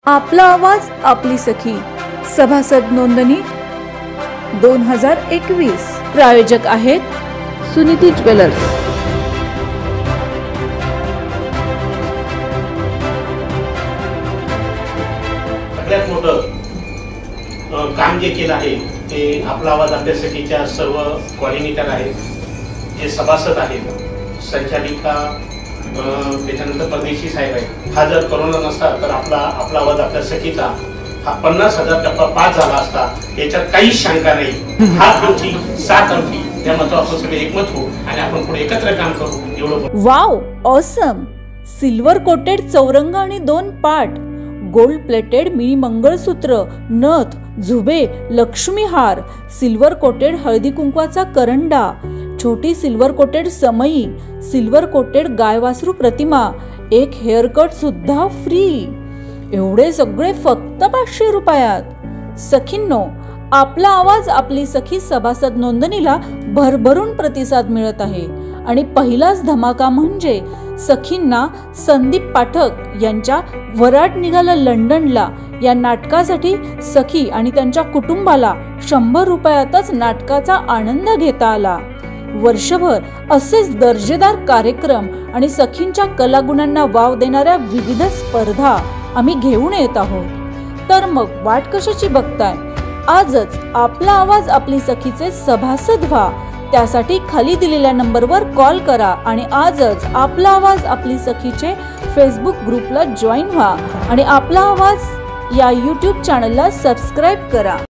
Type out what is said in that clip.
आपला आवाज आपली सखी सभासद नोंदणी 2021। प्रायोजक आहेत सुनीती ज्वेलर्स। सगळ्यात मोठं काम जे केलं आहे ते आपला आवाज आपल्या सखीच्या सर्व कोऑर्डिनेटर आहेत, जे सभासद आहेत, संचालिका, त्याच्यानंतर परदेशी साहेब आहेत। हा जर कोरोना नसता तर आपला आवाज आपल्या सखीचा हा 50,000 टप्पा पास झाला असता, याच्यात काहीच शंका नाही। 7 अंकी 7 अंकी त्यामध्ये आपण सगळे एकमत होऊ आणि आपण पुढे एकत्र काम करू। एवढं वाव, ऑसम। सिल्वर कोटेड चौरंग आणि 2 पाट, गोल्ड प्लेटेड मिनी मंगळसूत्र, नथ, झुबे, लक्ष्मी हार, सिल्वर कोटेड हळदी कुंकवाचा करंडा, छोटी सिल्वर कोटेड समई, सिल्वर कोटेड गायवासरू प्रतिमा, एक हेअर कट सुद्धा फ्री। एवढे सगळे फक्त 500 रुपयात। सखींनो, आपला आवाज आपली सखी सभासद नोंदणीला भरभरून प्रतिसाद मिळत आहे आणि पहिलाच धमाका म्हणजे सखींना संदीप पाठक यांच्या वराट निघाला लंडनला या नाटकासाठी सखी आणि त्यांच्या कुटुंबाला 100 रुपयातच नाटकाचा आनंद घेता आला। वर्षभर असेच दर्जेदार कार्यक्रम आणि सखींच्या कलागुणांना वाव देणाऱ्या विविध स्पर्धा आम्ही घेऊन येत आहोत। तर मग वाट कशाची बघताय? आजच आपला आवाज आपली सखीचे सभासद व्हा। त्यासाठी खाली दिलेल्या नंबरवर कॉल करा आणि आजच आपला आवाज आपली सखीचे फेसबुक ग्रुपला जॉईन व्हा आणि आपला आवाज या YouTube चॅनलला सबस्क्राईब करा।